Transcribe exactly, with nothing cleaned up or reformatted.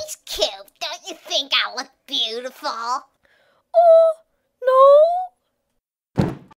He's cute. Don't you think I look beautiful? Oh,